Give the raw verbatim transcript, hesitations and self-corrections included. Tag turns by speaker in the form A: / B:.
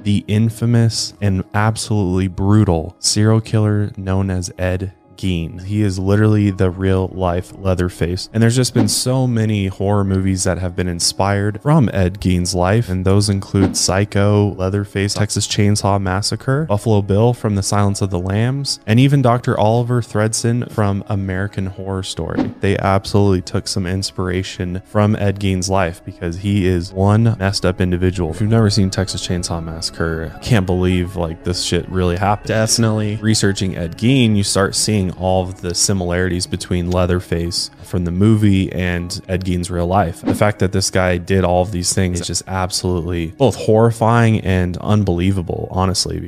A: the infamous and absolutely brutal serial killer known as Ed Gein. He is literally the real life Leatherface. And there's just been so many horror movies that have been inspired from Ed Gein's life. And those include Psycho, Leatherface, Texas Chainsaw Massacre, Buffalo Bill from The Silence of the Lambs, and even Doctor Oliver Thredson from American Horror Story. They absolutely took some inspiration from Ed Gein's life because he is one messed up individual. If you've never seen Texas Chainsaw Massacre, I can't believe like this shit really happened. Definitely researching Ed Gein, you start seeing all of the similarities between Leatherface from the movie and Ed Gein's real life. The fact that this guy did all of these things is just absolutely both horrifying and unbelievable, honestly.